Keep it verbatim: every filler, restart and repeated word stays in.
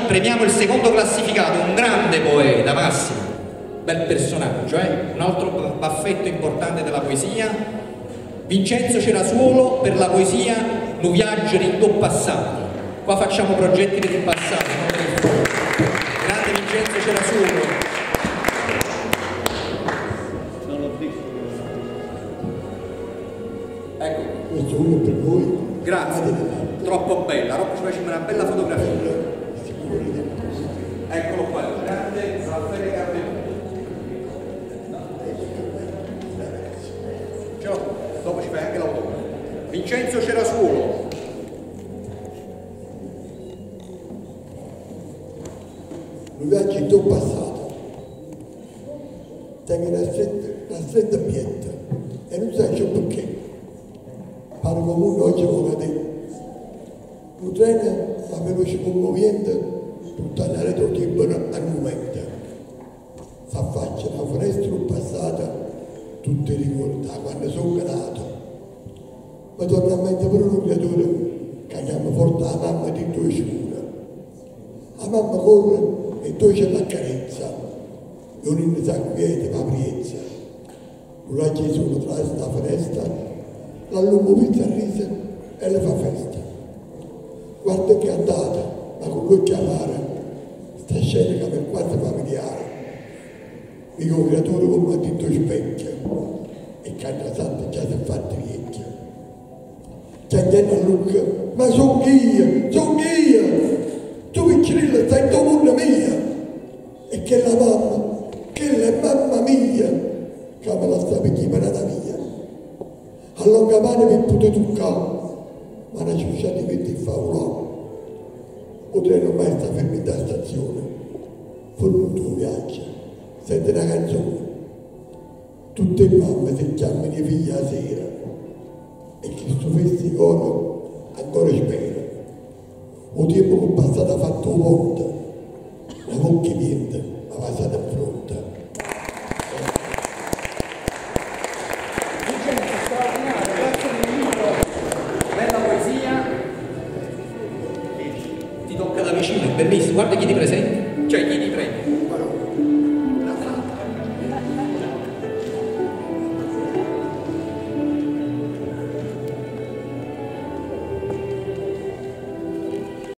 premiamo il secondo classificato, un grande poeta, Massimo, bel personaggio, eh? Un altro baffetto importante della poesia, Vincenzo Cerasuolo, per la poesia Nu viaggio in do passati. Qua facciamo progetti per il passato, non per il futuro. Grande Vincenzo Cerasuolo. Non l'ho visto. Ecco. Questo uno per voi. Grazie, troppo bella, Rocco ci facciamo una bella fotografia. Eccolo qua, il grande Raffaele Cardenuto. Ciao, dopo ci fai anche l'autografo. Vincenzo Cerasuolo. Un viaggio in tuo passato. Tengo una stretta, una stretta pietta e non sai ciò perché. Pare comunque oggi vuole te. Un treno ma veloce commovente tutta la rete tempo al momento. S'affaccia una finestra passata, tutti ricordi da quando sono nato. Ma torna a mente pure un creatore che chiama forte la mamma di due scure. La mamma corre e tu c'è la carezza, non in sa quiete ma priezza. Una Gesù tra la finestra, la lungo pizza risa e le fa festa. Guarda che è andata, ma con lui chiamare, sta scena che per quanto familiare. Dico creatore come ha detto specchio, e canta santa già si è fatta vecchia. Chiamano a Luca, ma sono io, sono io! Tu piccinilla stai in tua mondo mia! E che la mamma, che la mamma mia, che me la sta picchiata via. Allora mano mi potete toccare, ma non ci sono diventi favolò. O treno mai sta fermi da stazione, fuori un tuo viaggio, senti una canzone. Tutte le mamme si chiamano i figli a sera, e chi sto festicolo ancora spera. O tempo che è passato ha fatto un ponte, la bocca niente, ma passata in fronte. Vincenzo, straordinario, grazie del libro, bella poesia, ti tocca da vicino, è bellissimo, guarda chi ti presenta, cioè chi ti prende.